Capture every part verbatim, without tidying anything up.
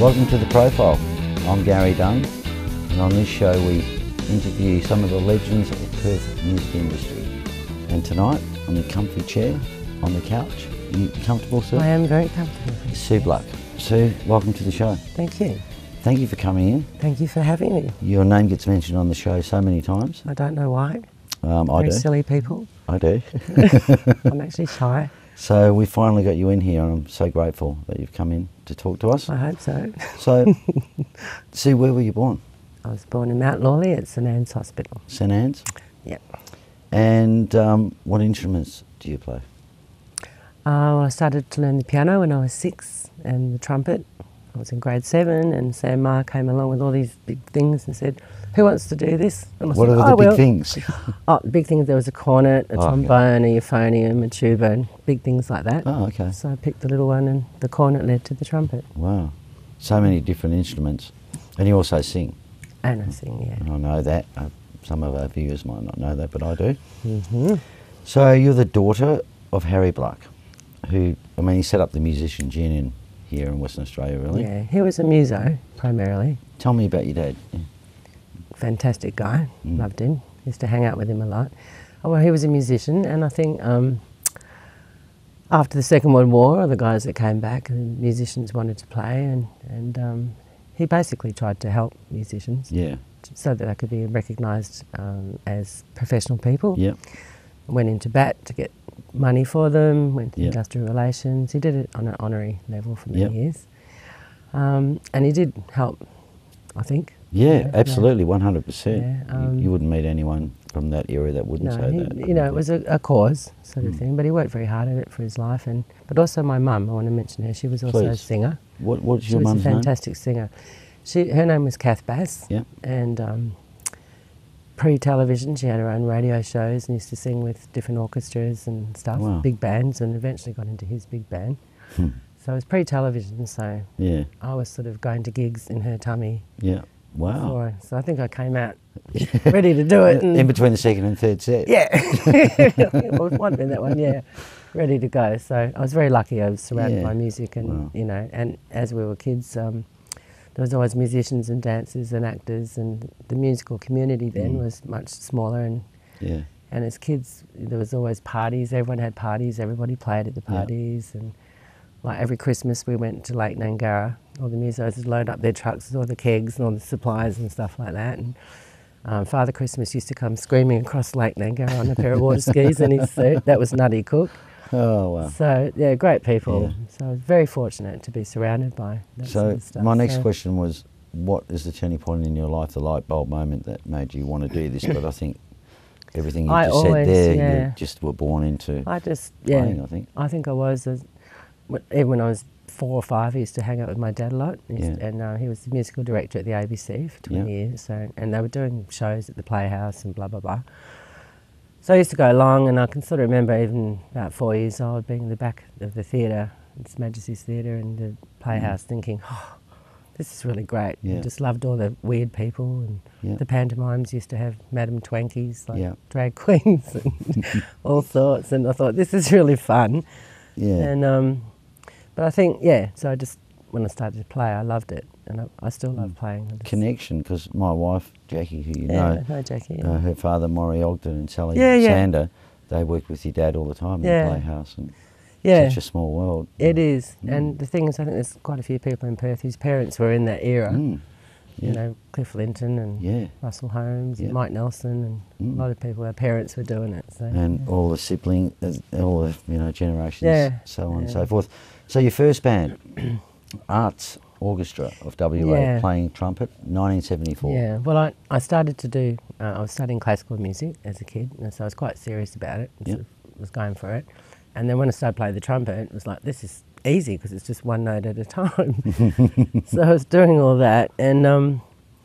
Welcome to The Profile. I'm Gary Dunn, and on this show we interview some of the legends of the Perth music industry. And tonight, on your comfy chair, on the couch, are you comfortable, Sue? I am very comfortable. Sue Bluck. Sue, welcome to the show. Thank you. Thank you for coming in. Thank you for having me. Your name gets mentioned on the show so many times. I don't know why. Um, I very do. silly people. I do. I'm actually shy. So we finally got you in here, and I'm so grateful that you've come in to talk to us. I hope so. So, Sue, where were you born? I was born in Mount Lawley at St Anne's Hospital. St Anne's? Yep. And um, what instruments do you play? Uh, well, I started to learn the piano when I was six, and the trumpet. I was in grade seven, and Sam Ma came along with all these big things and said, "Who wants to do this?" And I What said, are the "I big will." things? Oh, big things. There was a cornet, a Oh, trombone, a euphonium, a tuba, and big things like that. Oh, okay. So I picked the little one, and the cornet led to the trumpet. Wow. So many different instruments. And you also sing. And I sing, yeah. And I know that. Uh, some of our viewers might not know that, but I do. Mm-hmm. So you're the daughter of Harry Bluck, who, I mean, he set up the Musicians Union here in Western Australia, really. Yeah, he was a muso, primarily. Tell me about your dad. Yeah. Fantastic guy, Mm. loved him, used to hang out with him a lot. Oh, well, he was a musician, and I think um, after the Second World War, the guys that came back, the musicians wanted to play, and, and um, he basically tried to help musicians Yeah. so that they could be recognised um, as professional people. Yep. Went into bat to get money for them, went to Yep. industrial relations. He did it on an honorary level for many Yep. years. Um, and he did help, I think. Yeah, Yeah, absolutely, one hundred percent. Yeah, You- um, you wouldn't meet anyone from that era that wouldn't No, say he, that. you know, it was a, a cause sort of Mm. thing, but he worked very hard at it for his life. And but also my mum, I want to mention her. She was also a Please. singer. What, what's She your was a mum's name? fantastic singer. She, her name was Kath Bass. Yeah. And um, pre-television, she had her own radio shows and used to sing with different orchestras and stuff, Wow. big bands, and eventually got into his big band. Hmm. So it was pre-television, so Yeah, I was sort of going to gigs in her tummy. yeah. Wow. For her. So I think I came out ready to do it. And In between the second and third set. yeah, well, it might have been that one, yeah, ready to go. So I was very lucky. I was surrounded Yeah. by music, and Wow. you know, and as we were kids, um, there was always musicians and dancers and actors, and the musical community then Mm. was much smaller. And Yeah. and as kids, there was always parties. Everyone had parties. Everybody played at the Yeah. parties, and like every Christmas we went to Lake Nangara. All the musos would load up their trucks with all the kegs and all the supplies and stuff like that. And um, Father Christmas used to come screaming across Lake Nangara on a pair of water skis in his suit. That was Nutty Cook. Oh, wow. So yeah, great people. Yeah. So I was very fortunate to be surrounded by that So sort of stuff. my next So question was, what is the turning point in your life, the light bulb moment that made you want to do this? But I think everything you I just always, said there, yeah. you just were born into I just yeah, playing, I think. I think I was. As, when- even when I was four or five, I used to hang out with my dad a lot, He used- Yeah. and uh, he was the musical director at the A B C for twenty Yeah. years. So, and they were doing shows at the Playhouse and blah blah blah. So I used to go along, and I can sort of remember even about four years old being in the back of the theatre, His Majesty's Theatre, and the Playhouse, thinking, "Oh, this is really great." Yeah. I just loved all the weird people, and Yeah. the pantomimes used to have Madame Twankies, like Yeah. drag queens, and all sorts. And I thought, this is really fun. Yeah. And um, but I think, yeah, so I just, when I started to play, I loved it, and I, I still love playing. I just- Connection, because my wife, Jackie, who you Yeah, know, no, Jackie. Yeah. uh, her father, Maury Ogden, and Sally Yeah, yeah. Sander, they worked with your dad all the time in Yeah. the Playhouse. And yeah, such a small world. it is. Mm. And the thing is, I think there's quite a few people in Perth whose parents were in that era. Mm. Yeah. You know, Cliff Linton and Yeah. Russell Holmes Yeah. and Mike Nelson, and Mm. a lot of people, our parents were doing it. So, And yeah. all the siblings, all the you know generations, Yeah. so on and Yeah. so forth. So your first band, Arts Orchestra of W A, Yeah. playing trumpet, nineteen seventy-four. Yeah, well, I, I started to do, uh, I was studying classical music as a kid, and so I was quite serious about it, and Yep. sort of was going for it. And then when I started playing the trumpet, it was like, this is easy because it's just one note at a time. So I was doing all that, and um,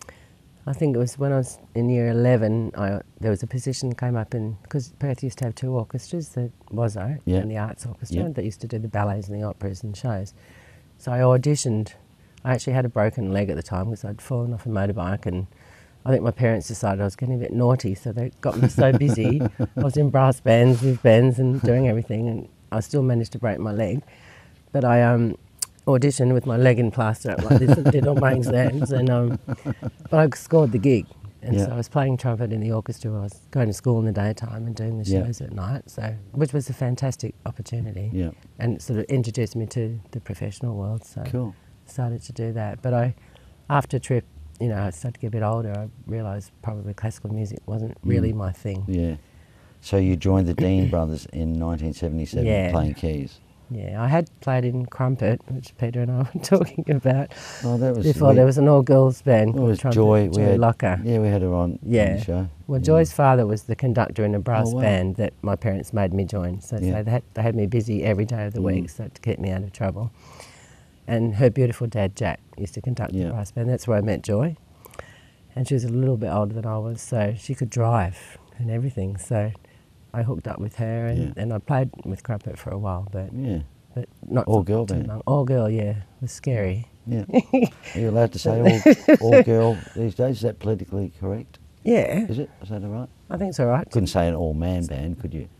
I think it was when I was in year eleven, I, there was a position came up in, because Perth used to have two orchestras, the Wazo Yeah. and the Arts Orchestra, Yep. that used to do the ballets and the operas and shows. So I auditioned. I actually had a broken leg at the time because I'd fallen off a motorbike, and I think my parents decided I was getting a bit naughty, so they got me so busy. I was in brass bands with bands and doing everything, and I still managed to break my leg. But I um, audition with my leg in plaster up like this and did all my exams. And um, but I scored the gig. And Yeah. so I was playing trumpet in the orchestra while I was going to school in the daytime and doing the Yeah. shows at night, so which was a fantastic opportunity. Yeah. And it sort of introduced me to the professional world, so Cool. started to do that. But I, after a trip, you know, I started to get a bit older, I realised probably classical music wasn't really Mm. my thing. Yeah. So you joined the Dean Brothers in nineteen seventy-seven Yeah. playing keys. Yeah, I had played in Crumpet, which Peter and I were talking about Oh, that was before. we- There was an all-girls band It called was Trumpet, Joy. Joy we had, Locker. Yeah, we had her on, Yeah. on the show. Well, Yeah. Joy's father was the conductor in a brass Oh, wow. band that my parents made me join. So, Yeah. so they, had, they had me busy every day of the Mm. week so to keep me out of trouble. And her beautiful dad, Jack, used to conduct Yeah. the brass band. That's where I met Joy. And she was a little bit older than I was, so she could drive and everything. So I hooked up with her, and, Yeah. and I played with Crumpet for a while, but, Yeah. but not All for girl too band. long. All girl, yeah. It was scary. Yeah. Are you allowed to say all, all girl these days? Is that politically correct? Yeah, Is it? Is that all right? I think it's all right. Couldn't say an all man band, could you?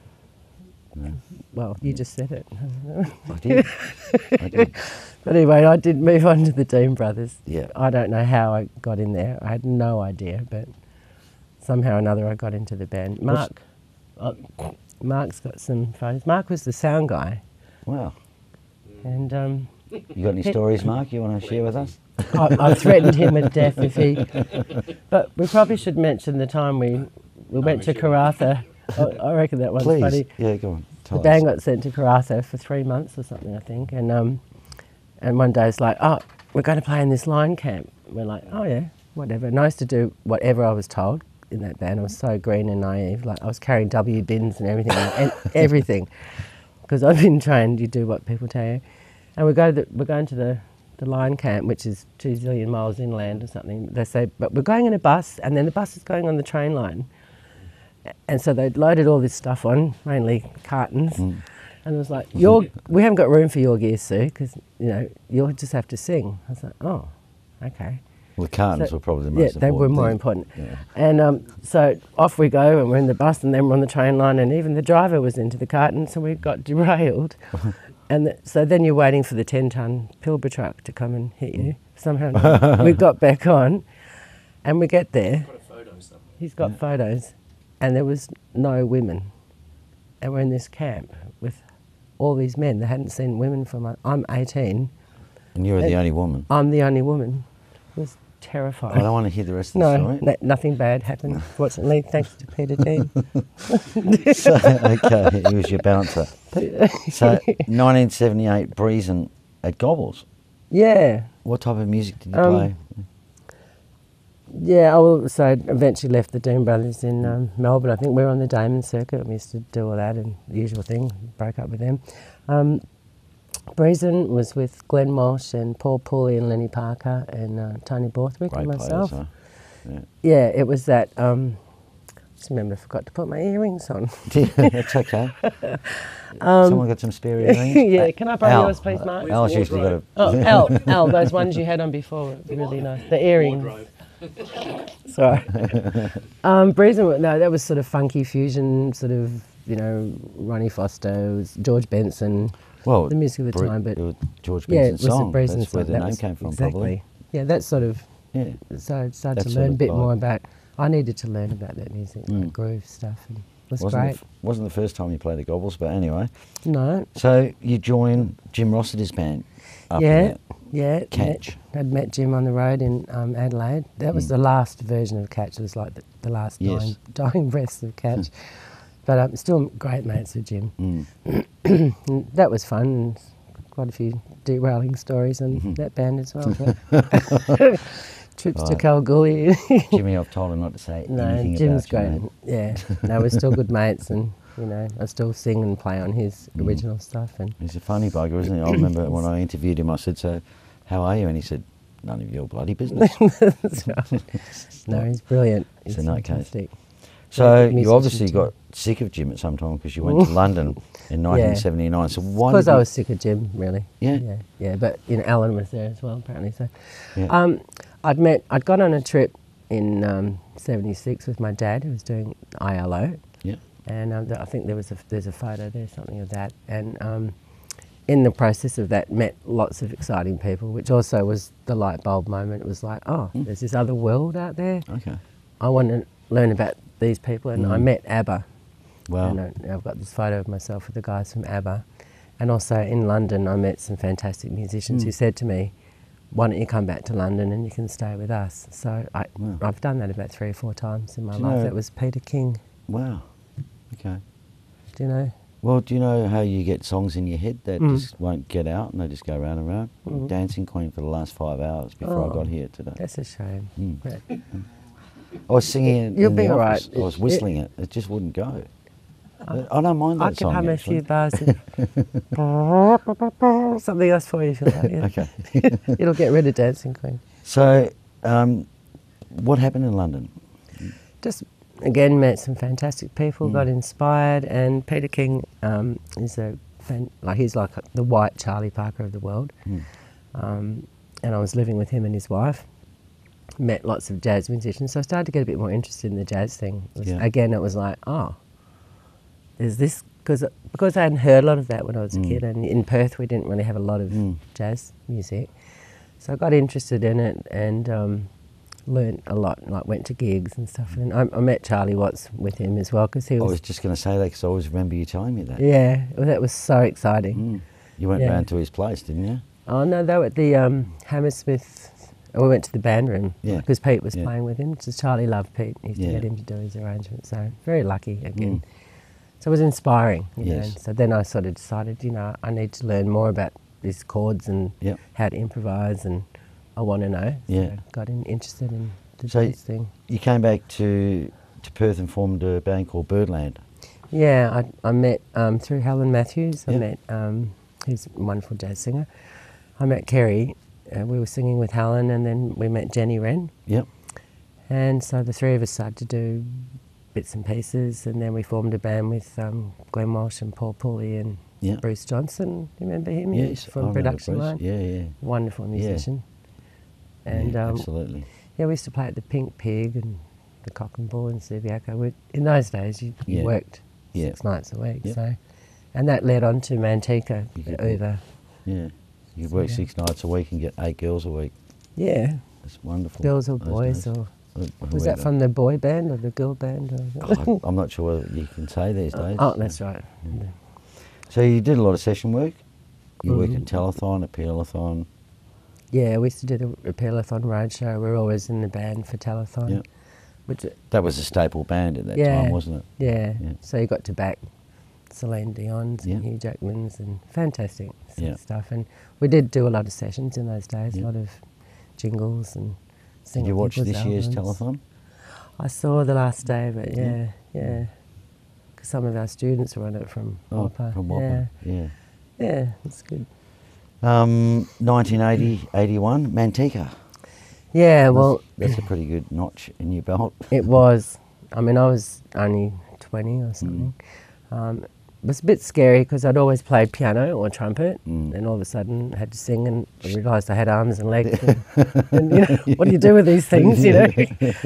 No. Well, you just said it. I did. I did. But anyway, I did move on to the Dean Brothers. Yeah. I don't know how I got in there. I had no idea, but somehow or another I got into the band. Mark, uh, Mark's got some photos. Mark was the sound guy, Wow. and um, You got any stories, Mark, you want to share with us? I, I threatened him with death if he. But we probably should mention the time we we went to Karratha. I, I reckon that one's Please. funny. Yeah, go on. Tell The band us. got sent to Karratha for three months or something, I think, and um, and one day it's like, oh, we're going to play in this line camp. We're like, oh yeah, whatever. And I used to do whatever I was told in that band. I was so green and naive. Like I was carrying W bins and everything, and everything, because I've been trained. You do what people tell you. And we go. To the, we're going to the the line camp, which is two zillion miles inland or something. They say, but we're going in a bus, and then the bus is going on the train line. And so they'd loaded all this stuff on, mainly cartons, Mm. and it was like, your, we haven't got room for your gear, Sue, because, you know, you'll just have to sing. I was like, oh, okay. Well, the cartons So- were probably the Yeah, most they were important more thing. important. Yeah. And um, so off we go, and we're in the bus, and then we're on the train line, and even the driver was into the carton, so we got derailed. And th- so then you're waiting for the ten-ton Pilbara truck to come and hit you. Somehow we got back on, and we get there. He's got photos, and there was no women. And we're in this camp with all these men. They hadn't seen women from. a- I'm eighteen. And you were the Uh, only woman. I'm the only woman. It was I terrifying. don't want to hear the rest of the No, story. no, nothing bad happened, fortunately, thanks to Peter Dean. So, okay, he was your bouncer. So, nineteen seventy-eight, Breezing at Gobbles. Yeah, What type of music did you Um, play? yeah. I will, so I eventually left the Dean Brothers in um, Melbourne. I think we were on the Damon circuit. We used to do all that and the usual thing. Broke up with them. Um, Breezing was with Glenn Walsh and Paul Pooley and Lenny Parker and uh, Tony Borthwick Great and myself. players, huh? Yeah. Yeah, it was that. Um, just remember, I forgot to put my earrings on. That's okay. Someone got some spare earrings? Um, yeah, can I borrow Al. yours, please, Mark? Al's usually got a... Oh, Al, Al, those ones you had on before were really nice. The earrings. Sorry. um, Breezing, no, that was sort of funky fusion, sort of, you know, Ronnie Foster, it was George Benson, Well, the music of the Bre- time, but it was George yeah, it Benson's was song. a Breezing That's where song. the That name was- came from, exactly. probably. Yeah, that sort of, Yeah. so I started That to sort learn a of bit vibe. more about, I needed to learn about that music, Mm. like groove stuff, and it was Wasn't, great. the, f- wasn't the first time you played the Gobbles, but anyway. No, So you joined Jim Rossiter's band after yeah, that. yeah. Catch. Met, I'd met Jim on the road in um, Adelaide. That was Mm. the last version of Catch. It was like the, the last Yes. dying, dying breaths of Catch. But um, still great mates with Jim. Mm. And that was fun. And quite a few derailing stories in Mhm. that band as well. But trips to Right. Kalgoorlie. Jimmy, I've told him not to say No, anything Jim's about you, great. mate. Yeah, no, we're still good mates, and you know, I still sing and play on his Mm. original stuff. And He's a funny bugger, isn't he? I remember when I interviewed him, I said, so how are you? And he said, none of your bloody business. That's right. No, he's brilliant. He's So in that case. fantastic. So Musician you obviously too. got sick of Jim at some time because you went to London in nineteen seventy-nine. So why Because did I you- was sick of Jim, really. Yeah? yeah, yeah. But you know, Alan was there as well, apparently. So, Yeah. um, I'd met, I'd gone on a trip in um, seventy-six with my dad, who was doing I L O, Yeah. and um, th- I think there was a, there's a photo there, something of that, and um, in the process of that, met lots of exciting people, which also was the light bulb moment. It was like, oh, Mm. there's this other world out there. Okay. I want to learn about these people, and I Mm. met ABBA. Wow. And I, I've got this photo of myself with the guys from ABBA. And also in London, I met some fantastic musicians Mm. who said to me, why don't you come back to London and you can stay with us? So I, Wow. I've done that about three or four times in my Do you life. know- That was Peter King. Wow. Okay. Do you know? Well, do you know how you get songs in your head that Mm. just won't get out and they just go round and round? Mm. Dancing Queen for the last five hours before I Oh, got here today. That's a shame. Mm. But I was singing it You'll in be the all office. right. I was It- whistling it. It just wouldn't go. I don't mind that I can song, hum a actually. few bars of something else for you if you like. Yeah. Okay. It'll get rid of Dancing Queen. So, um, what happened in London? Just again met some fantastic people, Mm. got inspired, and Peter King um, is a fan, like he's like the white Charlie Parker of the world. Mm. Um, and I was living with him and his wife. Met lots of jazz musicians, so I started to get a bit more interested in the jazz thing. It was- Yeah. Again, it was like, oh, there's this because because I hadn't heard a lot of that when I was a Mm. kid, and in Perth we didn't really have a lot of Mm. jazz music. So I got interested in it and um, learned a lot. Like went to gigs and stuff. And I, I met Charlie Watts with him as well because he I was. was just going to say that because I always remember you telling me that. Yeah, well, that was so exciting. Mm. You went Yeah. round to his place, didn't you? Oh no, they were at the um, Hammersmith. oh, We went to the band room Yeah. because Pete was Yeah. playing with him. Just Charlie loved Pete. He used Yeah. to get him to do his arrangements. So very lucky again. Mm. So it was inspiring, you know. Yes. And so then I sort of decided, you know, I need to learn more about these chords and Yep. how to improvise, and I want to know. Yeah. So got in, interested in the So jazz thing. You came back to to Perth and formed a band called Birdland. Yeah, I, I met um, through Helen Matthews. I Yep. met um, who's a wonderful jazz singer. I met Kerry. Uh, we were singing with Helen, and then we met Jenny Wren. Yep. And so the three of us started to do bits and pieces, and then we formed a band with um, Glenn Walsh and Paul Pulley and Yep. Bruce Johnson. You remember him? He was Yes. I from remember Production Bruce. Line. Yeah, yeah. Wonderful musician. And yeah, um, absolutely. yeah, we used to play at the Pink Pig and the Cock and Bull in Subiaco. We, in those days, you, you Yeah. worked Yeah. six nights a week. Yep. So, and that led on to Manteca, You the could- Uber. Yeah. You work yeah. six nights a week and get eight girls a week. Yeah, That's wonderful. girls or those boys, days. or Uh, was that from the boy band or the girl band? Or Oh, I- I'm not sure whether you can say these days. oh, that's right. So you did a lot of session work. You work Mhm. at Telethon, at Peelathon. Yeah, we used to do the Repealathon Roadshow. We were always in the band for Telethon. Yeah. Which, That was a staple band at that Yeah. time, wasn't it? yeah. Yeah. So you got to back Celine Dion's Yeah. and Hugh Jackman's and fantastic s- Yeah. stuff. And we did do a lot of sessions in those days, Yeah. a lot of jingles and Did singing you watch people's this year's albums. Telethon? I saw the last day of it, Yeah. yeah, yeah. Because some of our students were on it from Oh, Whopper. from Yeah, Whopper. Yeah. yeah, it's good. Um, nineteen eighty, eighty-one, Manteca. Yeah, well, That's, that's a pretty good notch in your belt. it was. I mean, I was only twenty Mm. or something. Um, it was a bit scary because I'd always played piano or trumpet, Mm. and all of a sudden I had to sing, and I realised I had arms and legs. And, and, you know, what do you do with these things? You know,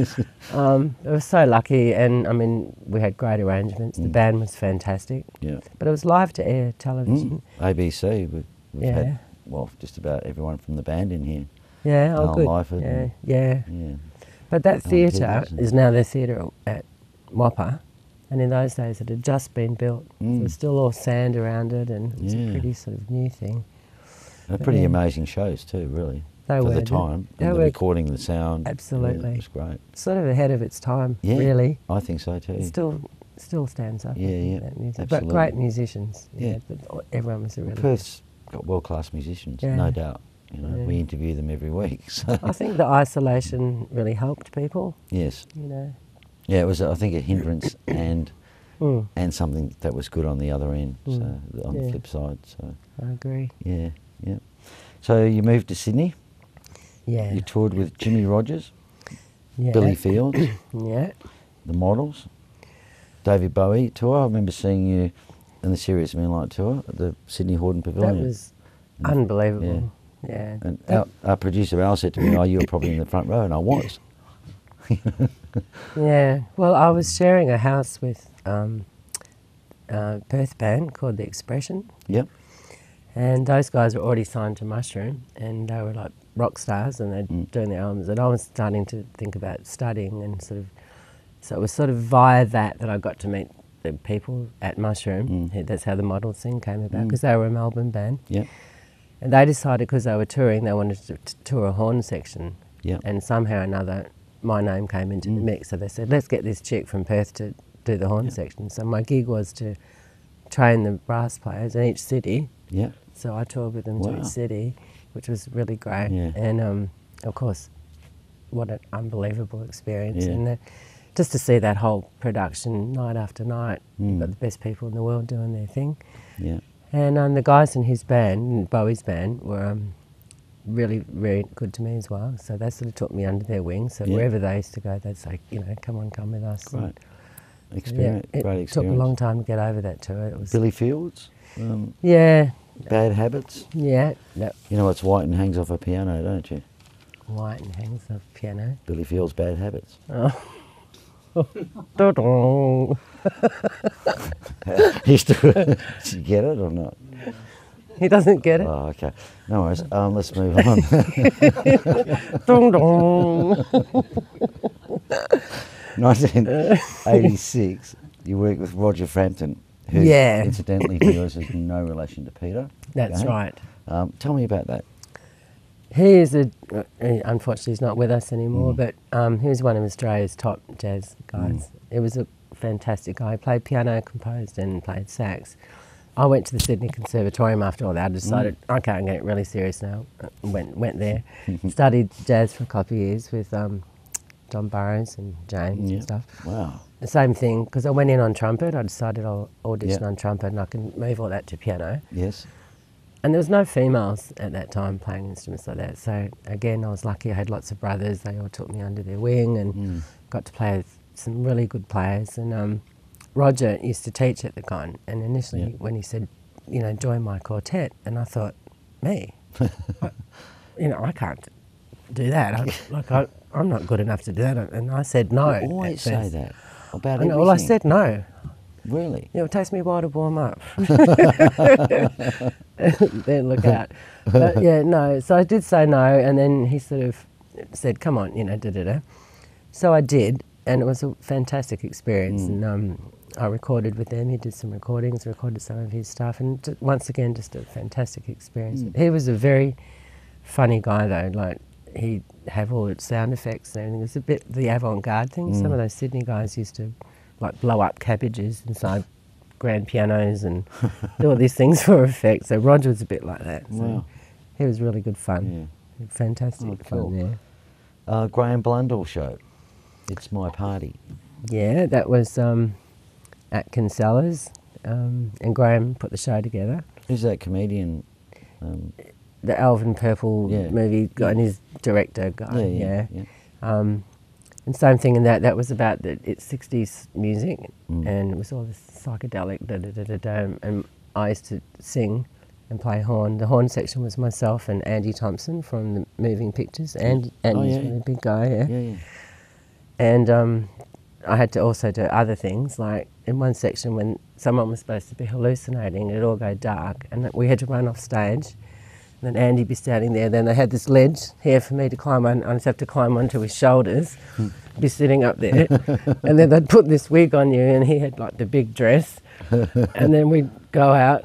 um, I was so lucky, and I mean, we had great arrangements. The Mm. band was fantastic, Yeah. but it was live to air television. Mm. A B C, we've, we've Yeah. had, well, just about everyone from the band in here. Yeah, oh Alan good. Lyford Yeah, and- yeah. Yeah. But that Alan theatre Peters and- is now the theatre at Whopper, and in those days it had just been built. So Mm. it was still all sand around it, and it was Yeah. a pretty sort of new thing. They're pretty Yeah. amazing shows too, really. They for were, the didn't- time, they and the were recording, the sound. yeah, Absolutely. it was great. Sort of ahead of its time, Yeah, really. I think so too. It still still stands up. I Yeah, think, yeah, that music. absolutely. But great musicians. you Yeah. know, but everyone was a really. Perth's got world-class musicians, Yeah. no doubt. You know, Yeah. we interview them every week. So I think the isolation really helped people. yes, You know. yeah, it was I think a hindrance and Mm, and something that was good on the other end. Mm. So on the Yeah. flip side, so I agree. yeah, yeah. So you moved to Sydney. Yeah. You toured with Jimmy Rogers, yeah. Billy Fields, Yeah. the Models, David Bowie tour. I remember seeing you in the Serious Moonlight tour at the Sydney Hordern Pavilion. That was unbelievable. Yeah. And That- our, our producer Al said to me, "Oh, you were probably in the front row," and I was. Yeah, well, I was sharing a house with um, a Perth band called The Expression, Yep. And those guys were already signed to Mushroom, and they were like rock stars, and they're Mm. doing their albums. And I was starting to think about studying, and sort of, so it was sort of via that that I got to meet the people at Mushroom. Mm. who- That's how the model thing came about, Mm. because they were a Melbourne band. Yeah. And they decided, because they were touring, they wanted to t- tour a horn section. Yeah. And somehow or another, my name came into the Mm. mix. So they said, let's get this chick from Perth to do the horn Yeah. section. So my gig was to train the brass players in each city. Yeah. So I toured with them to Wow. each city, which was really great. Yeah. And um, of course, what an unbelievable experience. Yeah. And uh, just to see that whole production night after night, Mm. you've got the best people in the world doing their thing. Yeah. And um, the guys in his band, Bowie's band, were um, really, really good to me as well. So they sort of took me under their wing. So Yeah. wherever they used to go, they'd say, you know, come on, come with us. Great. And, Experience. yeah, it Great took experience. a long time to get over that tour. It was, Billy Fields. Um, yeah, Bad Habits. yeah, that You know it's white and hangs off a piano, don't you? white and hangs the piano. Billy Fields' Bad Habits. Da-dong. Used to. Did you get it or not? He doesn't get it. Oh, okay. No worries. Um, let's move on. Dong dong. nineteen eighty-six, you worked with Roger Frampton, who Yeah. incidentally to yours is no relation to Peter. That's Okay? right. Um, tell me about that. He is a, uh, unfortunately he's not with us anymore, Mm. but um, he was one of Australia's top jazz guys. Mm. He was a fantastic guy. He played piano, composed and played sax. I went to the Sydney Conservatorium after all that. I decided, okay, I'm getting really serious now. Uh, Went went there, studied jazz for a couple of years with um, John Burroughs and James Yeah. and stuff. Wow. The same thing, because I went in on trumpet. I decided I'll audition Yeah. on trumpet and I can move all that to piano. Yes. And there was no females at that time playing instruments like that. So again, I was lucky. I had lots of brothers. They all took me under their wing and Mm. got to play with some really good players. And um, Roger used to teach at the Con. And initially, Yeah. when he said, you know, join my quartet, and I thought, me, I, you know, I can't do that. I, like I, I'm not good enough to do that. And I said no. You always at say first. that about I know, everything. well, I said no. Really? You know, it takes me a while to warm up. Then look out. But yeah, no. So I did say no, and then he sort of said, "Come on, you know, da da da." So I did, and it was a fantastic experience. Mm. And um, I recorded with them. He did some recordings, recorded some of his stuff, and t- once again, just a fantastic experience. Mm. He was a very funny guy, though. Like he'd have all its sound effects and everything. It was a bit the avant-garde thing. Mm. Some of those Sydney guys used to like blow up cabbages inside grand pianos and do all these things for effect. So Roger was a bit like that. So Wow. he was really good fun. Fantastic Oh, cool. fun, yeah. Uh, Graham Blundell show. It's My Party. Yeah, that was um, at Kinsella's, um, and Graham put the show together. Who's that comedian? Um, The Alvin Purple Yeah. movie guy and his director guy, yeah, yeah. yeah. yeah. Um, and same thing in that, that was about the, it's sixties music, Mm. and it was all this psychedelic, da da da da da, and I used to sing and play horn. The horn section was myself and Andy Thompson from the Moving Pictures, and Andy's yeah. a really big guy, yeah. Yeah, yeah. And um, I had to also do other things, like in one section when someone was supposed to be hallucinating, it'd all go dark, and we had to run off stage. And then Andy'd be standing there, then they had this ledge here for me to climb on, I just have to climb onto his shoulders, be sitting up there, and then they'd put this wig on you, and he had like the big dress, and then we'd go out,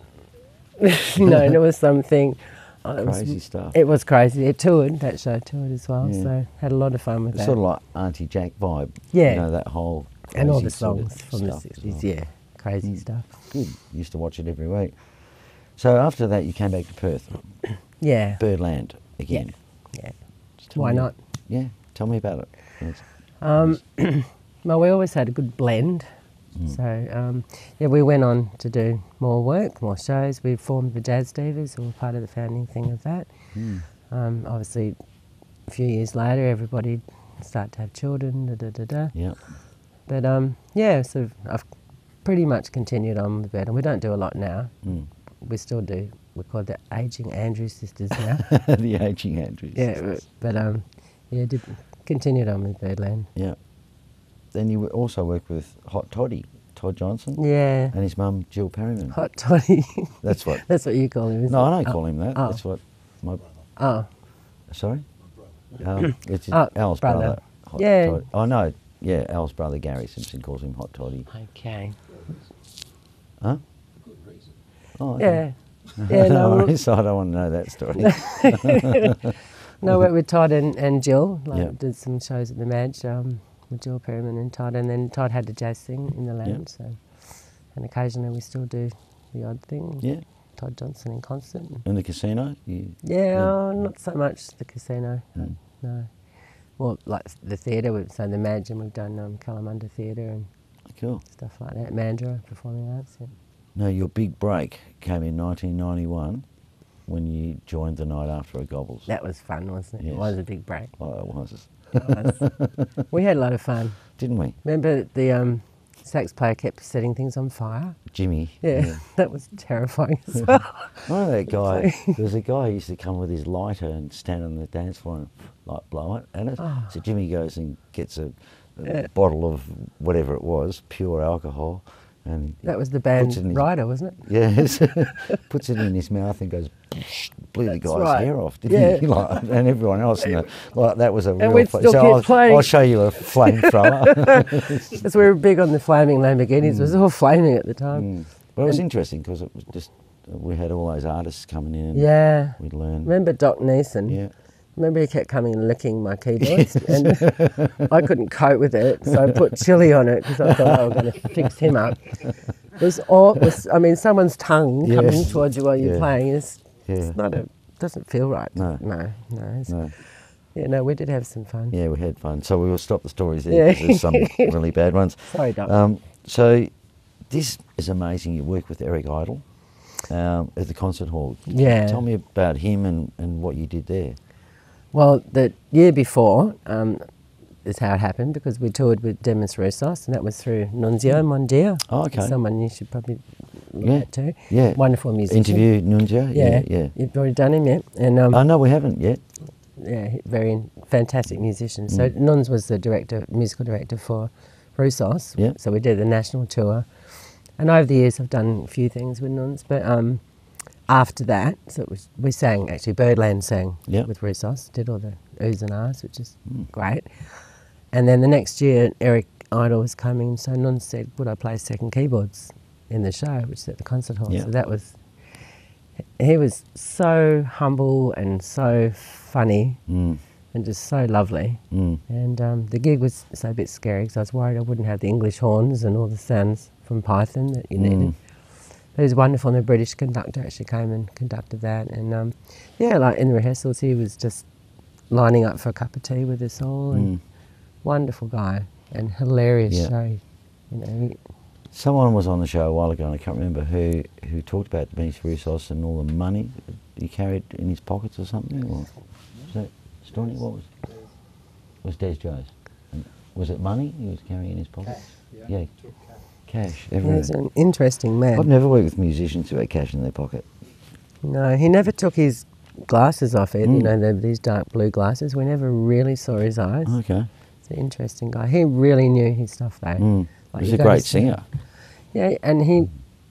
you know, and it was something. Oh, it Crazy was, stuff. It was crazy. It toured, that show toured as well, Yeah. so had a lot of fun with It's that. sort of like Auntie Jack vibe. Yeah. You know, that whole And all crazy the sort of songs from the stuff as sixties, well. yeah, crazy Mm. stuff. Good. Used to watch it every week. So after that, you came back to Perth. Yeah, Birdland again. yeah. Just tell Why me- not? Yeah. Tell me about it. Yes. Um, well, we always had a good blend. Mm. So, um, yeah, we went on to do more work, more shows. We formed the Jazz Divas, and were part of the founding thing of that. Mm. Um, obviously, a few years later, everybody started to have children, da da da da. Yeah. But um, yeah, so I've pretty much continued on with that, and we don't do a lot now. Mm. We still do. We're called the Aging Andrews Sisters now. The ageing Andrews. Yeah, but, but um, yeah, did continued on with Birdland. Yeah. Then you also work with Hot Toddy, Todd Johnson. Yeah. And his mum, Jill Perryman. Hot Toddy. That's what. That's what you call him, isn't No, it? I don't Oh. call him that. Oh. That's what my. Oh. Sorry. Um, it's Oh, Al's brother. brother. Hot Yeah. Toddy. Oh no, yeah, Al's brother Gary Simpson calls him Hot Toddy. Okay. Huh? Oh, okay. Yeah. Yeah, no, no, so I don't want to know that story. No, we with Todd and, and Jill. Like, Yeah. did some shows at the Madge um, with Jill Perryman and Todd, and then Todd had the jazz thing in the lounge. So, and occasionally we still do the odd thing. Yeah. Todd Johnson in concert. In the casino? You, Yeah, yeah. Oh, not so much the casino. Mm. No. Well, like the theatre, we've so the Madge, and we've done um, Kalamunda Theatre and Cool. stuff like that. Mandurah, Performing Arts. Yeah. No, your big break came in nineteen ninety-one when you joined the Night After at Gobbles. That was fun, wasn't it? Yes. It was a big break. Oh, it was. It was. We had a lot of fun. Didn't we? Remember the um, sax player kept setting things on fire? Jimmy. Yeah, that was terrifying as well. I know that guy. There was a guy who used to come with his lighter and stand on the dance floor and like blow it. And it, Oh. so Jimmy goes and gets a, a Yeah. bottle of whatever it was, pure alcohol, and That was the puts band it in his- Rider, wasn't it? yes, puts it in his mouth and goes, blew the That's guy's right. hair off, didn't Yeah. he? Like, and everyone else, in the, like that was a real. we'd fl- still so keep I'll, playing. I'll show you a flamethrower. Because we were big on the flaming Lamborghinis. It was all flaming at the time. Mm. But it was And- interesting because it was just we had all those artists coming in. And Yeah. we'd learn. Remember Doc Neeson? Yeah. Remember he kept coming and licking my keyboards, and I couldn't cope with it, so I put chili on it because I thought I was going to fix him up. It was all, it was, I mean, someone's tongue Yes. coming towards you while you're Yeah. playing is Yeah. it's not a doesn't feel right. No. no, no. It's, No. Yeah, no, we did have some fun. Yeah, we had fun. So we will stop the stories there Yeah. because there's some really bad ones. Sorry, Doc. Um, so this is amazing. You work with Eric Idle um, at the concert hall. Yeah. Tell me about him and, and what you did there. Well, the year before um, is how it happened because we toured with Demis Roussos, and that was through Nunzio Mondia. Oh, okay. Someone you should probably look Yeah. at too. Yeah. Wonderful musician. Interview Nunja? Yeah, Yeah, yeah. You've already done him, yeah. And um, Oh, no, we haven't yet. yeah, he- very fantastic musician. So Nuns was the director, musical director for Roussos. Yeah. So we did the national tour, and over the years I've done a few things with Nuns. But um, after that, so it was we sang actually Birdland sang Yeah. with Roussos, did all the oohs and ahs, which is great. And then the next year Eric Idle was coming, so Nuns said, would I play second keyboards in the show, which is at the concert hall. Yeah. So that was. He was so humble and so funny Mm. and just so lovely. Mm. And um, the gig was so a bit scary because I was worried I wouldn't have the English horns and all the sounds from Python that you Mm. needed. But it was wonderful, and the British conductor actually came and conducted that. And um, yeah, like in the rehearsals, he was just lining up for a cup of tea with us all. And Mm. wonderful guy and hilarious Yeah. show. You know, he, Someone was on the show a while ago, and I can't remember who, who talked about Demis Roussos and all the money he carried in his pockets or something. Or was that Storny? What was it? Was Des Joes? And was it money he was carrying in his pockets? Cash, Yeah, yeah. Took cash. cash. he Everywhere. was an interesting man. I've never worked with musicians who had cash in their pocket. No, he never took his glasses off it, Mm. you know, the, these dark blue glasses. We never really saw his eyes. Okay. He's an interesting guy. He really knew his stuff though. Mm. Like, He's you a go to great see- singer. Yeah, and he,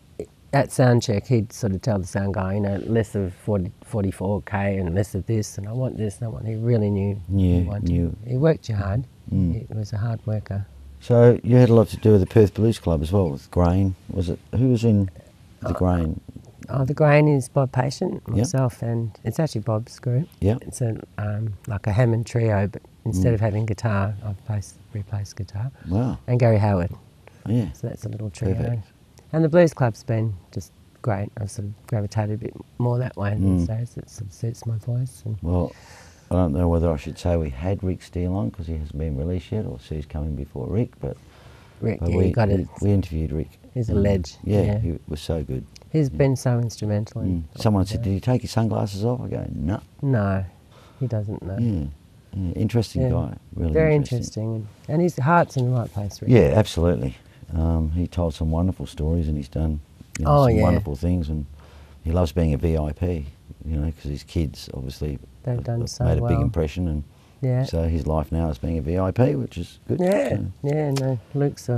at sound check, he'd sort of tell the sound guy, you know, less of forty, forty-four K and less of this, and I want this and I want. He really knew. Knew, he wanted. knew. He worked you hard. Mm. He was a hard worker. So you had a lot to do with the Perth Blues Club as well, with Grain. Was it who was in the Grain? Oh, the Grain is Bob Patient, Yep. myself, and it's actually Bob's group. Yeah. It's a um, like a Hammond trio, but instead Mm. of having guitar, I've placed, replaced guitar. Wow. And Gary Howard. Yeah. So that's a little trio. Perfect. And the Blues Club's been just great. I've sort of gravitated a bit more that way Mm. these days. It sort of suits my voice. And Well, I don't know whether I should say we had Rick Steele on because he hasn't been released yet, or Sue's coming before Rick, but, Rick, but yeah, we, you got we, it. we interviewed Rick. He's a and, ledge, Yeah, yeah. he was so good. He's been so instrumental. Mm. in Someone said, did he take his sunglasses off? I go, no. No, he doesn't know. Yeah. Yeah. Interesting Yeah. guy. Really Very interesting. interesting. And, and his heart's in the right place, Rick. Yeah, absolutely. Um, he told some wonderful stories and he's done you know, Oh, some yeah. wonderful things, and he loves being a V I P, you know, because his kids obviously They've have- done have so made a big well. impression, and Yeah. so his life now is being a V I P, which is good. Yeah, So, yeah, no, Luke's a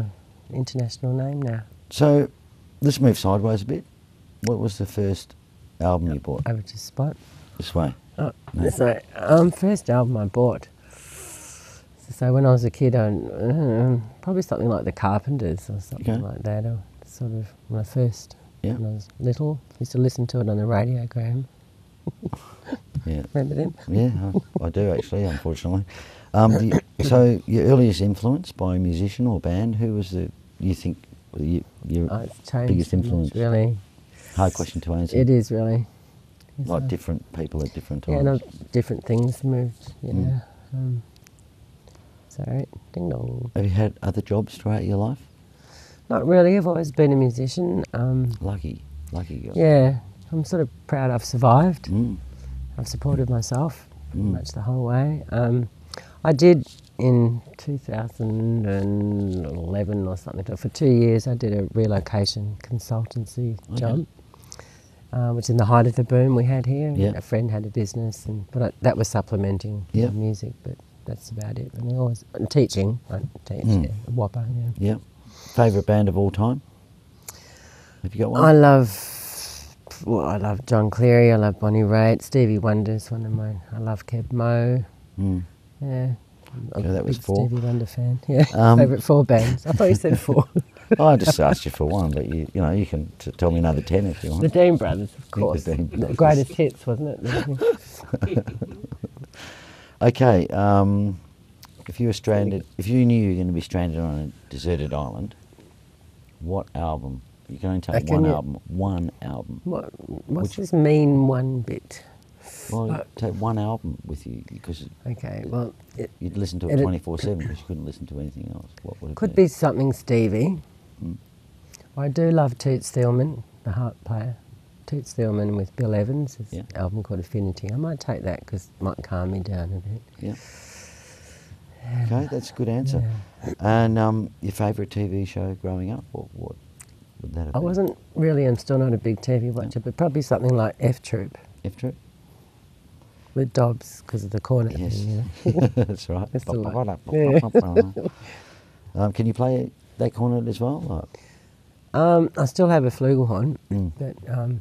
international name now. So, let's move sideways a bit. What was the first album you bought? Over to Spot. This way. Oh, No. so um, first album I bought. So when I was a kid, I, uh, probably something like the Carpenters or something Okay. like that. Or sort of when I first, Yeah. when I was little, used to listen to it on the radiogram. Yeah. Remember them? Yeah, I, I do actually, unfortunately. Um, the, so, your earliest influence by a musician or band, who was the, you think, you, your Oh, it's changed biggest so much, influence? really. Hard question to answer. It is really. Yes, Like I- different people at different Yeah, times. no, different things moved. Yeah. Mm. Um, sorry, ding dong. Have you had other jobs throughout your life? Not really. I've always been a musician. Um, Lucky, lucky girl. yeah, I'm sort of proud I've survived. Mm. I've supported myself pretty Mm. much the whole way. Um, I did in two thousand eleven or something. For two years, I did a relocation consultancy Okay. job, uh, which in the height of the boom we had here. Yeah. A friend had a business, and but I, that was supplementing Yeah. my music. But that's about it. And I always and teaching. I teach Mm. yeah, a whopper. Yeah. Yeah. Favourite band of all time? Have you got one? I love. Well, I love John Cleary. I love Bonnie Raitt. Stevie Wonder's one of mine. I love Keb Mo. Mm. Yeah. I'm Okay, a that was big four. Stevie Wonder fan. Yeah. Um, Favourite four bands. I thought you said four. I just asked you for one, but you, you know, you can t- tell me another ten if you want. The Dean Brothers, of course. The Dean The Brothers. greatest hits, wasn't it? Okay, um, if you were stranded, if you knew you were going to be stranded on a deserted island, what album? You can only take Uh, can one you- album. One album. what, what's Which- this mean one bit? Well, Uh, take one album with you because Okay, well, it you'd listen to it It'd- twenty-four seven because you couldn't listen to anything else. What would it could be something Stevie. Mm. I do love Toots Thielemans, the harp player. Toots Thielemans with Bill Evans, his Yeah. album called Affinity. I might take that because it might calm me down a bit. Yeah. Okay, that's a good answer. And um, your favourite T V show growing up? What, what would that have I been? wasn't really, I'm still not a big T V watcher, but probably something like F Troop F Troop? with Dobbs because of the corner Yes. thing, you know. That's right. That's the one. um, can you play that cornet as well? Or? Um, I still have a flugelhorn, Mm. but um,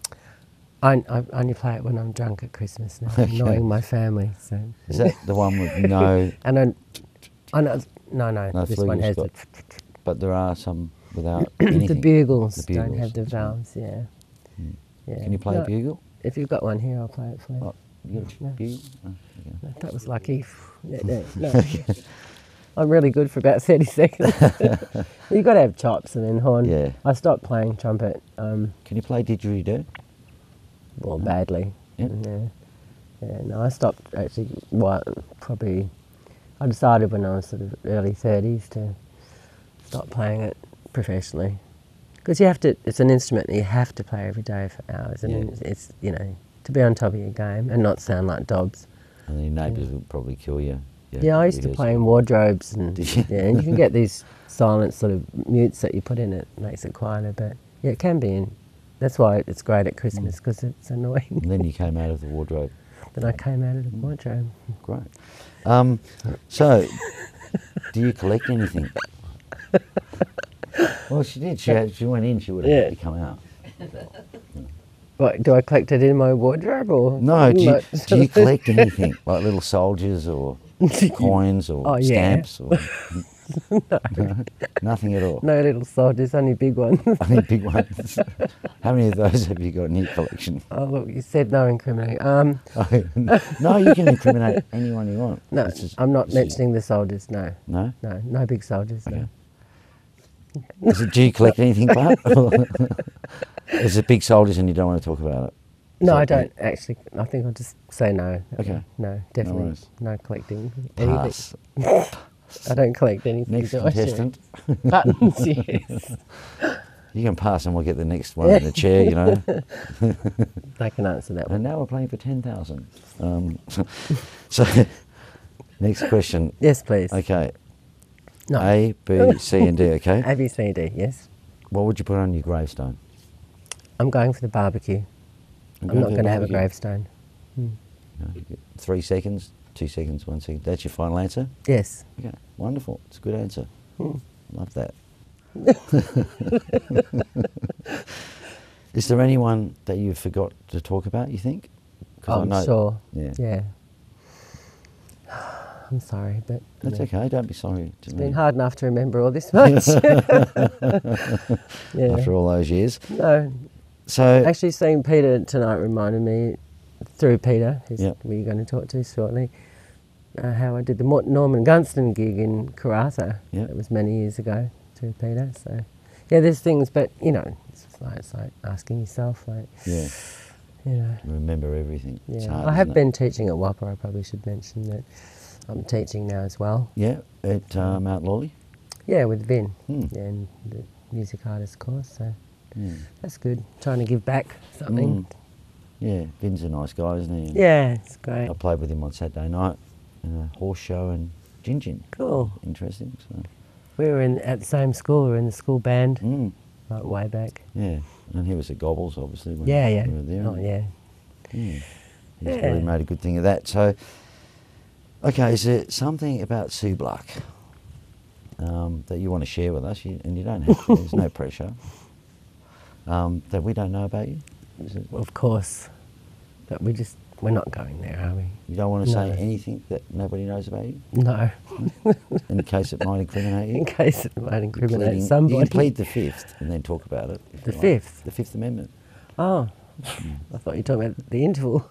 I, I only play it when I'm drunk at Christmas now, Okay. annoying my family. So. Is that the one with no, And I, I know, no, no, No, this one flugel's has got the, but there are some without the anything? bugles. The Don't bugles, have the that's right. valves. Yeah. Mm. yeah. Can you play No, a bugle? If you've got one here, I'll play it for you. Oh, you got a No. bugle? Oh, okay. That was lucky. No, no, no. I'm really good for about thirty seconds. You've got to have chops and then horn. Yeah. I stopped playing trumpet, um, Can you play didgeridoo? well, badly. Yeah. Yeah. Yeah, no, I stopped actually, well, probably, I decided when I was sort of early thirties to stop playing it professionally. Because you have to, it's an instrument that you have to play every day for hours. And Yeah. it's, it's, you know, to be on top of your game and not sound like Dobbs. And your neighbours will probably kill you. Yeah, I used to play in wardrobes and Did you? yeah, and you can get these silent sort of mutes that you put in it, makes it quieter, but yeah, it can be. In, that's why it's great at Christmas because it's annoying. And then you came out of the wardrobe. Then I came out of the wardrobe. Great. Um, so, do you collect anything? Well, she did. She, had, she went in, she would have Yeah. had to come out. What, do I collect it in my wardrobe or? No, do you, No. do you collect anything? Like little soldiers or coins or Oh, yeah. stamps? Or, no. Nothing at all? No little soldiers, only big ones. Only big ones. How many of those have you got in your collection? Oh look, you said no incriminating. Um, No, you can incriminate anyone you want. no, This is- I'm not this is- mentioning the soldiers, no. No? No, no big soldiers, no. Okay. Is it, do you collect anything, Bart? Is it big soldiers and you don't want to talk about it? No, So- I don't actually. I think I'll just say no. Okay. No, definitely worries. no, collecting anything. Pass. I don't collect anything. Next do I, Sherry? contestant. Buttons, yes. You can pass and we'll get the next one in the chair, you know. I can answer that And one. now we're playing for ten thousand. Um, so, next question. Yes, please. Okay. No. A, B, C and D, okay? A, B, C, D, yes. What would you put on your gravestone? I'm going for the barbecue. I'm I'm not for going to have a barbecue. gravestone. No, you get Three seconds, two seconds, one second. That's your final answer? Yes. Okay, wonderful. It's a good answer. Hmm. Love that. Is there anyone that you forgot to talk about, you think? 'Cause I I'm know- sure. Yeah. Yeah. I'm sorry, but That's yeah. okay, don't be sorry to It's me. been hard enough to remember all this much. Yeah. After all those years. No, So, actually seeing Peter tonight reminded me, through Peter, who's Yep. who you're going to talk to shortly, uh, how I did the Mor- Norman Gunston gig in Karratha. Yep. That was many years ago, through Peter. So, yeah, there's things, but, you know, it's just like, it's like asking yourself, like, yeah, you know. remember everything. It's Yeah, hard, I have isn't it? been teaching at Whopper. I probably should mention that I'm teaching now as well. Yeah, at uh, Mount Lawley. Yeah, with Vin, Hmm. yeah, and the music artist course. So Yeah. that's good. Trying to give back something. Mm. Yeah, Vin's a nice guy, isn't he? And Yeah, it's great. I played with him on Saturday night in a horse show and Gin Gin. Cool. Interesting. So, We were in at the same school. We were in the school band, mm, like way back. yeah, and he was at Gobbles, obviously. When Yeah, yeah. we were there. Oh, yeah. Yeah. He's Yeah. really made a good thing of that. So, okay, is there something about Sue Bluck um, that you want to share with us? You, and you don't have to, there's no pressure. Um, that we don't know about you? Is it, Of course, but we just we're not going there, are we? you don't want to say No. anything that nobody knows about you? No, In case it might incriminate you? in case it might incriminate Pleading- somebody. You can plead the fifth and then talk about it. if The you like. Fifth? The Fifth Amendment. Oh, I thought you were talking about the interval.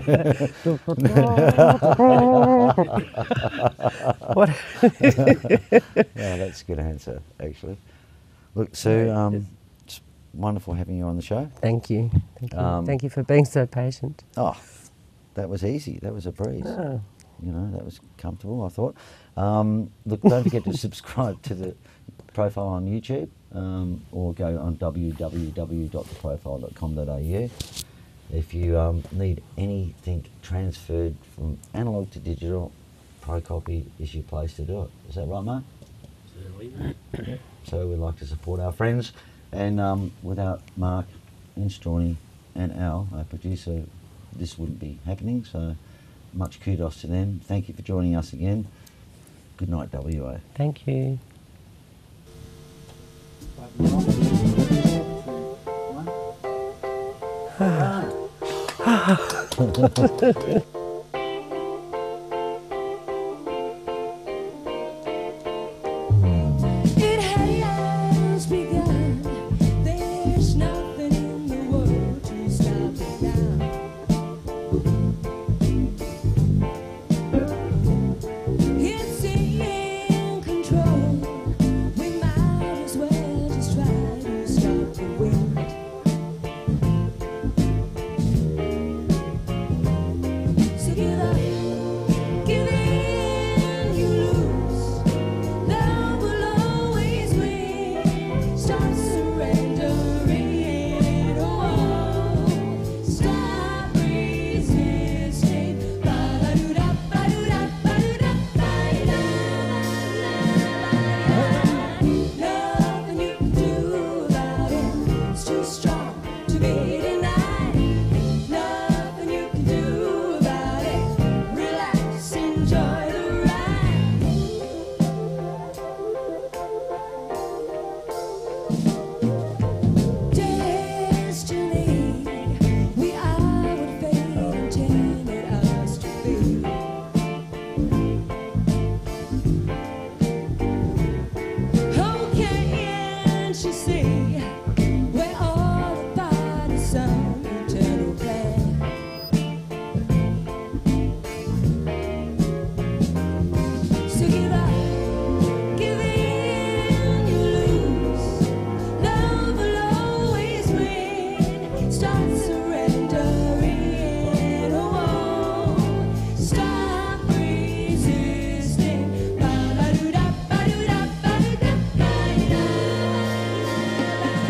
What? Yeah, that's a good answer, actually. Look, Sue, um, it's wonderful having you on the show. Thank you. Thank you. Um, Thank you for being so patient. Oh, that was easy. That was a breeze. Oh. You know, that was comfortable, I thought. Um, look, don't forget to subscribe to the profile on YouTube um, or go on w w w dot the profile dot com dot a u. If you um, need anything transferred from analog to digital, ProCopy is your place to do it. Is that right, Mark? Certainly. So we'd like to support our friends, and um, without Mark and Strawny and Al, our producer, this wouldn't be happening. So much kudos to them. Thank you for joining us again. Good night, W A. Thank you. It has begun. There's nothing in the world to stop it now. It's in control. We might as well just try to stop the wind. So give up, give in, you lose. Love will always win. Start surrendering. Oh, stop resisting. Ba-da-doo-da, ba-doo-da, ba-doo-da, ba-da-da. Nothing you can do about it. It's too strong to be denied. Nothing you can do about it. Relax, enjoy the ride. Destiny, we are what fate intended us to be. Oh, can't you see we're all a part of some eternal plan? So give up, give in, you lose. Love will always win. Start surrendering. Oh, stop resisting. Ba-ba-doo-da, ba-doo-da, ba-doo-da, ba-doo-da.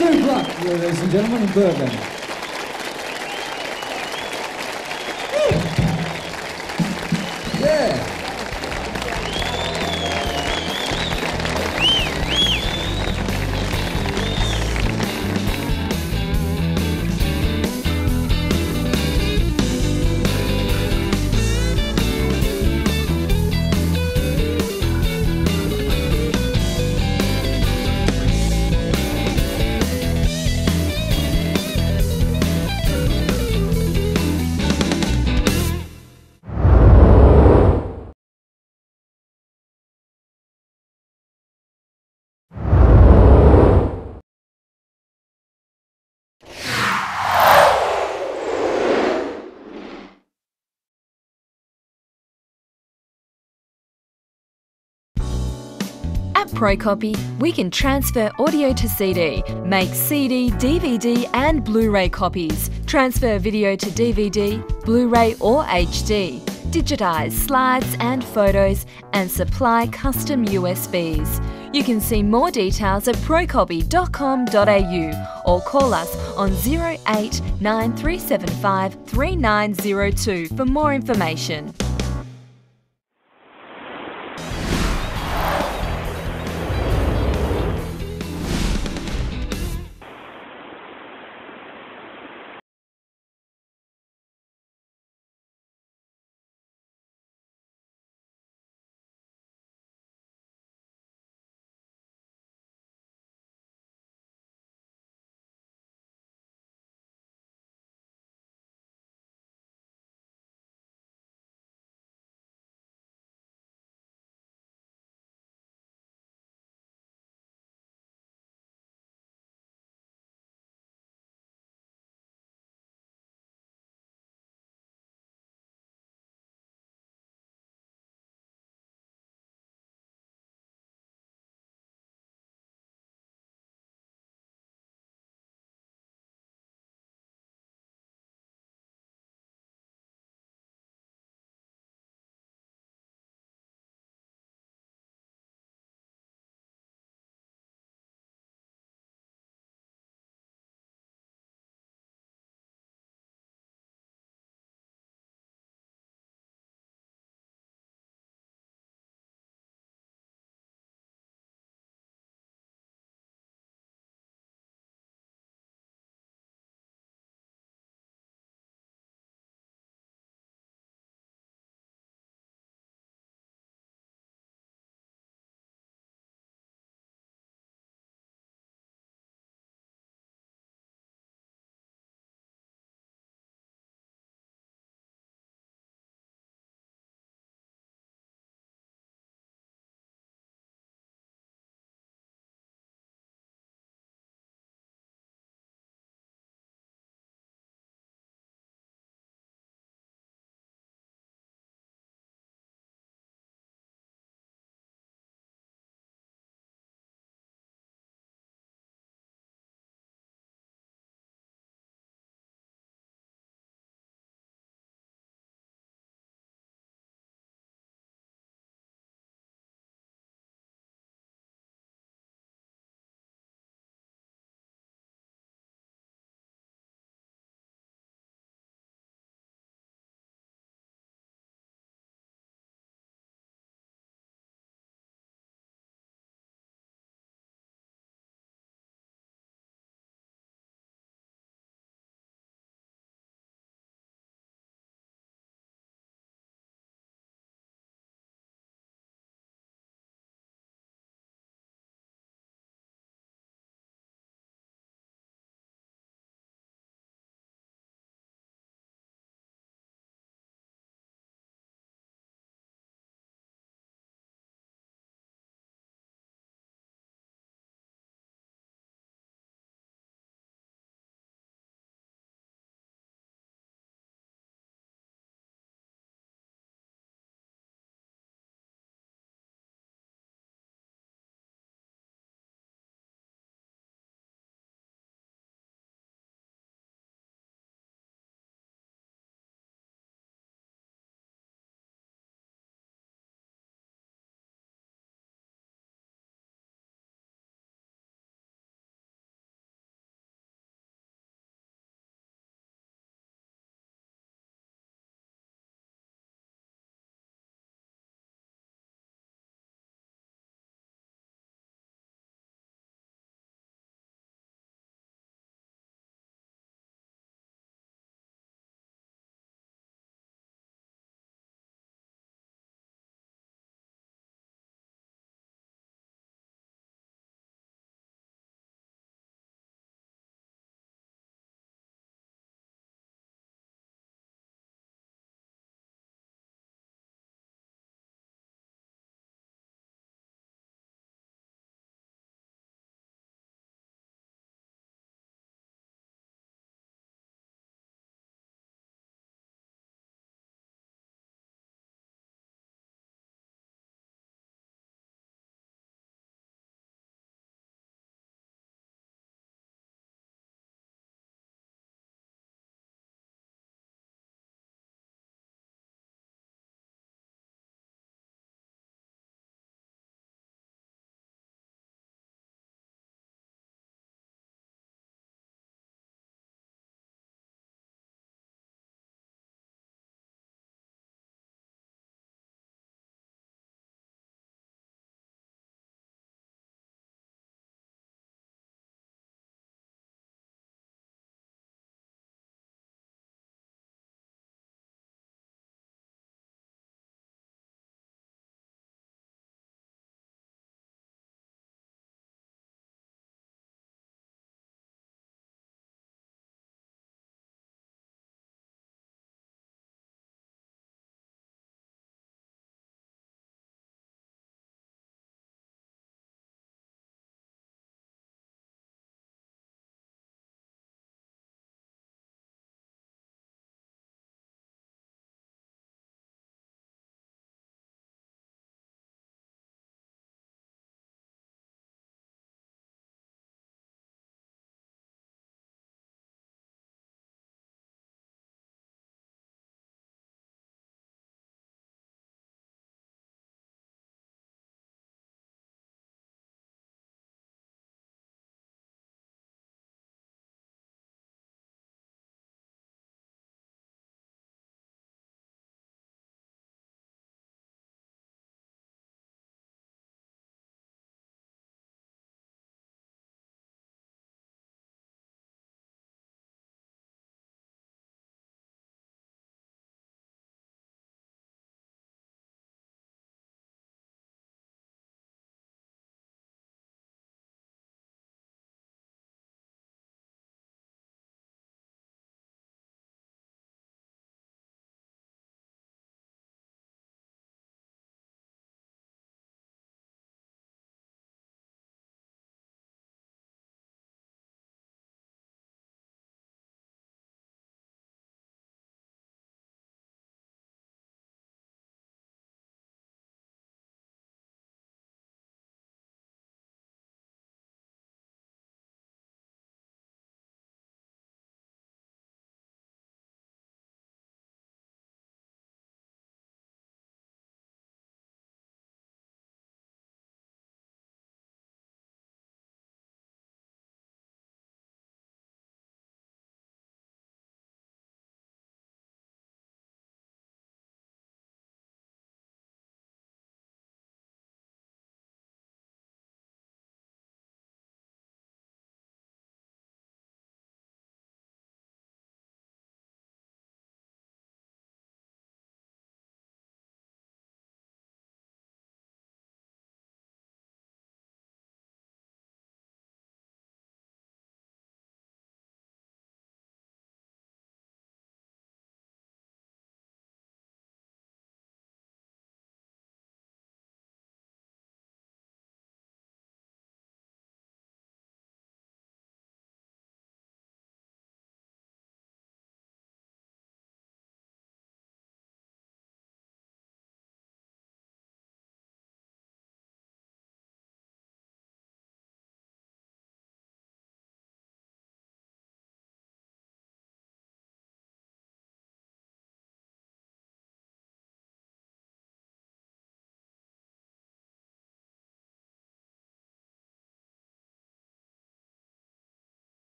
Sue Bluck, ladies and gentlemen, in Bergen. Yeah. At ProCopy, we can transfer audio to C D, make C D, D V D and Blu-ray copies, transfer video to D V D, Blu-ray or H D, digitise slides and photos and supply custom U S Bs. You can see more details at procopy dot com dot a u or call us on zero eight nine three seven five three nine zero two for more information.